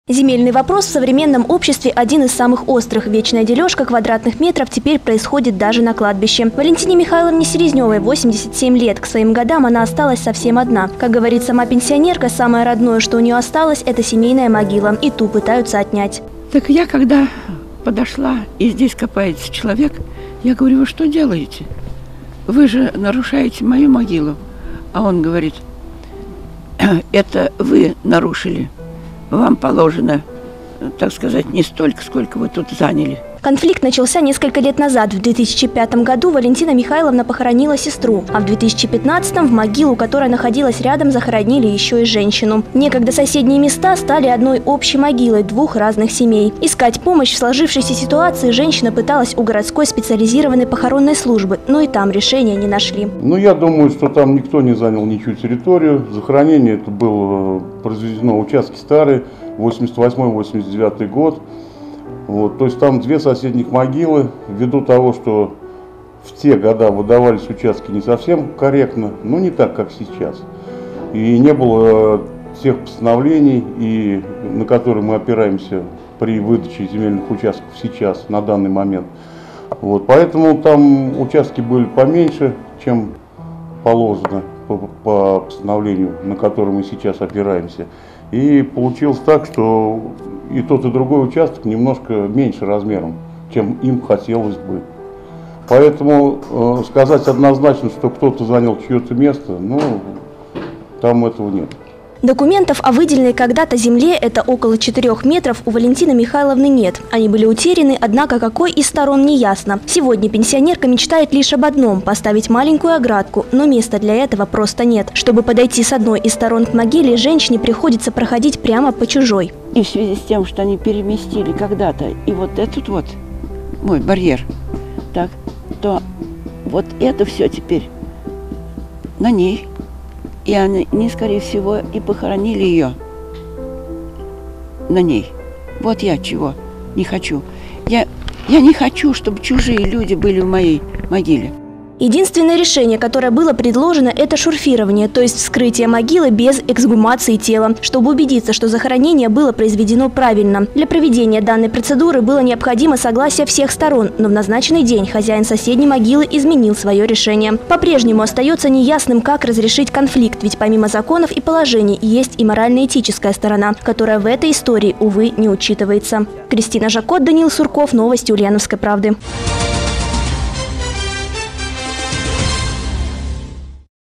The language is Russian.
Земельный вопрос в современном обществе один из самых острых. Вечная дележка квадратных метров теперь происходит даже на кладбище. Валентине Михайловне Селезневой 87 лет. К своим годам она осталась совсем одна. Как говорит сама пенсионерка, самое родное, что у нее осталось, это семейная могила. И ту пытаются отнять. Так я, когда подошла, и здесь копается человек, я говорю: вы что делаете? Вы же нарушаете мою могилу. А он говорит: это вы нарушили. Вам положено, так сказать, не столько, сколько вы тут заняли. Конфликт начался несколько лет назад. В 2005 году Валентина Михайловна похоронила сестру, а в 2015 в могилу, которая находилась рядом, захоронили еще и женщину. Некогда соседние места стали одной общей могилой двух разных семей. Искать помощь в сложившейся ситуации женщина пыталась у городской специализированной похоронной службы, но и там решения не нашли. Я думаю, что там никто не занял ничью территорию. Захоронение это было произведено, участки старые, 88-89 год. То есть там две соседних могилы. Ввиду того, что в те года выдавались участки не совсем корректно, но не так, как сейчас. И не было тех постановлений, на которые мы опираемся при выдаче земельных участков сейчас, на данный момент. Поэтому там участки были поменьше, чем положено по постановлению, на которое мы сейчас опираемся. И получилось так, что и тот, и другой участок немножко меньше размером, чем им хотелось бы. Поэтому сказать однозначно, что кто-то занял чье-то место, там этого нет. Документов о выделенной когда-то земле, это около 4 метров, у Валентины Михайловны нет. Они были утеряны, однако какой из сторон не ясно. Сегодня пенсионерка мечтает лишь об одном – поставить маленькую оградку, но места для этого просто нет. Чтобы подойти с одной из сторон к могиле, женщине приходится проходить прямо по чужой. И в связи с тем, что они переместили когда-то и вот этот вот мой барьер, так, то вот это все теперь на ней. И они, скорее всего, и похоронили ее на ней. Вот я чего не хочу. Я не хочу, чтобы чужие люди были в моей могиле. Единственное решение, которое было предложено, это шурфирование, то есть вскрытие могилы без эксгумации тела, чтобы убедиться, что захоронение было произведено правильно. Для проведения данной процедуры было необходимо согласие всех сторон, но в назначенный день хозяин соседней могилы изменил свое решение. По-прежнему остается неясным, как разрешить конфликт, ведь помимо законов и положений есть и морально-этическая сторона, которая в этой истории, увы, не учитывается. Кристина Жакот, Даниил Сурков, новости Ульяновской правды.